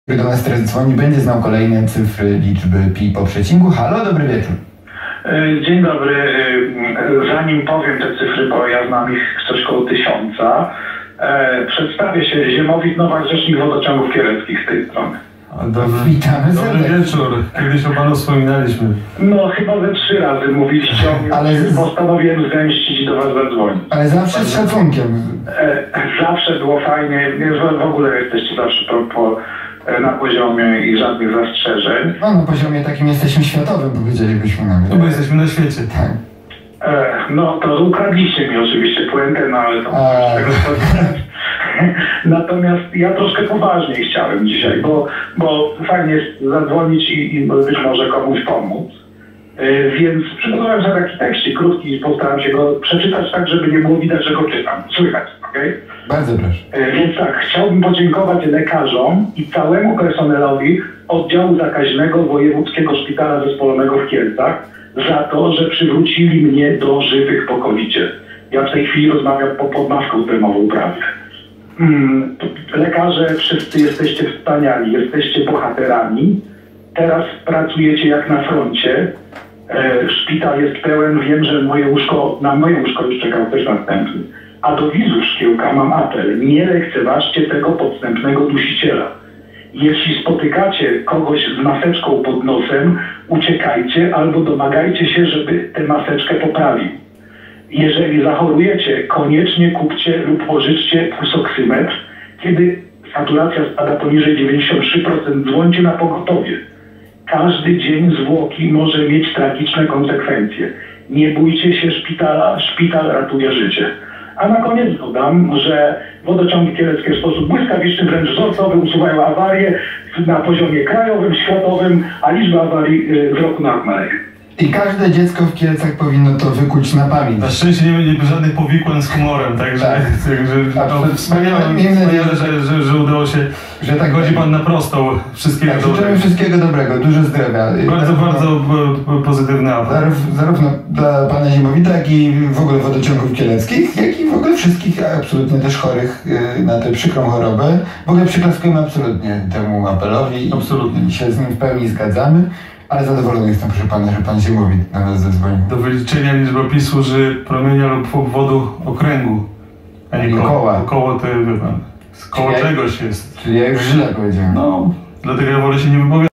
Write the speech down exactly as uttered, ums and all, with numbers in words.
do nas teraz dzwoni, będzie znał kolejne cyfry liczby pi po przecinku. Halo, dobry wieczór. Dzień dobry. Zanim powiem te cyfry, bo ja znam ich coś koło tysiąca, przedstawię się. Ziemowit Nowak, rzecznik wodociągów kieleckich z tej strony. Dobry, Witamy dobry wieczór. Kiedyś o panu wspominaliśmy. No chyba ze trzy razy mówiliście o mnie, ale postanowiłem zemścić i do was zadzwonić. Ale zawsze z szacunkiem. Zawsze było fajnie. W ogóle jesteście zawsze po, po, na poziomie i żadnych zastrzeżeń. No na poziomie takim jesteśmy światowym, powiedzielibyśmy nawet. No bo jesteśmy na świecie. Tak. No to ukradliście mi oczywiście puentę, no ale to z tego spodziewać. Natomiast ja troszkę poważniej chciałem dzisiaj, bo, bo fajnie jest zadzwonić i, i być może komuś pomóc. Yy, więc przygotowałem sobie taki tekścik krótki i postaram się go przeczytać tak, żeby nie było widać, że go czytam. Słychać, okej? Okay? Bardzo proszę. Yy, więc tak, chciałbym podziękować lekarzom i całemu personelowi oddziału zakaźnego Wojewódzkiego Szpitala Zespolonego w Kielcach za to, że przywrócili mnie do żywych po kowidzie. Ja w tej chwili rozmawiam po pod maską termową prawie. Hmm, lekarze, wszyscy jesteście wspaniali, jesteście bohaterami. Teraz pracujecie jak na froncie. E, szpital jest pełen, wiem, że moje łóżko, na moje łóżko już czekał ktoś następny. A do widzów Szkiełka mam apel. Nie lekceważcie tego podstępnego dusiciela. Jeśli spotykacie kogoś z maseczką pod nosem, uciekajcie albo domagajcie się, żeby tę maseczkę poprawił. Jeżeli zachorujecie, koniecznie kupcie lub pożyczcie pulsoksymetr. Kiedy saturacja spada poniżej dziewięćdziesiąt trzy procent, dzwońcie na pogotowie. Każdy dzień zwłoki może mieć tragiczne konsekwencje. Nie bójcie się szpitala, szpital ratuje życie. A na koniec dodam, że wodociągi kieleckie w sposób błyskawiczny, wręcz wzorcowy usuwają awarie na poziomie krajowym, światowym, a liczba awarii z roku na rok maleje. I każde dziecko w Kielcach powinno to wykuć na pamięć. Na szczęście nie będzie żadnych powikłań z humorem, także tak. no, wspaniale, wspaniale że, że, że udało się, że tak godzi pan na prostą. Wszystkiego tak, dobrego. Życzymy wszystkiego dobrego, dużo zdrowia. Bardzo, bardzo pozytywny apel. Zarówno dla pana Ziemowita, jak i w ogóle wodociągów kieleckich, jak i w ogóle wszystkich absolutnie też chorych na tę przykrą chorobę. W ogóle przyklaskujemy absolutnie temu apelowi. Absolutnie. I się z nim w pełni zgadzamy. Ale zadowolony jestem, proszę pana, że pan Ziemowit na nas zadzwonił. Do wyliczenia liczbopisu służy promienia lub obwodu okręgu, a nie koła. koła. Koło to wie pan, koło czegoś jest. Czyli ja już źle powiedziałem. No, dlatego ja wolę się nie wypowiadać.